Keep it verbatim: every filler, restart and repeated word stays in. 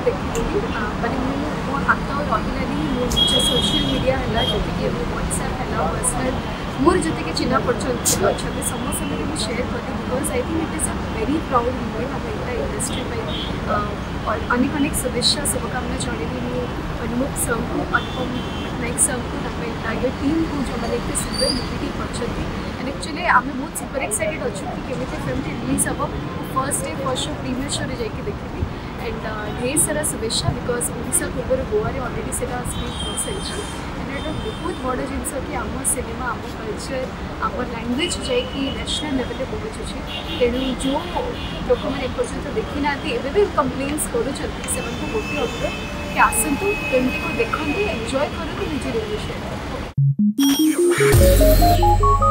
देखी मैंने मो हाथ रही मो निज सोशल मीडिया है जी व्हाट्सएप है पर्सनल मोर जी चिन्ह पर्सन अच्छा समस्त मुझे शेयर करी because I think it is a very proud moment आम यहाँ इंडस्ट्री और अनेक अनेक शुभेच्छा शुभकामना जन अनुमुख सर को अनुपम पट्टनायक सर को टाइगर टीम को जो मैंने इतने सुंदर मूवी कर एंड एक्चुअली आम बहुत सुपर एक्साइटेड अच्छे कि केमी फिल्म रिलीज हम first day first show premiere show जाकि देखी एंड ढेर सारा शुभेच्छा बिकज ओडिशा पूर्व गोवा अलरेडी से स्क्रीन हो सारी एंड एटा बहुत बड़ जिनस कि आम सिनेमा आम कल्चर आम लैंग्वेज जाकि नेशनल लेवल में पहुँचुचे तेणु जो लोक मैंने एपर्यंत देखी ना भी कम्प्लेन्स कर गोटे अनुरोध कि आसतु फिल्म को देखते एंजॉय करते निजे रिव्यू शेयर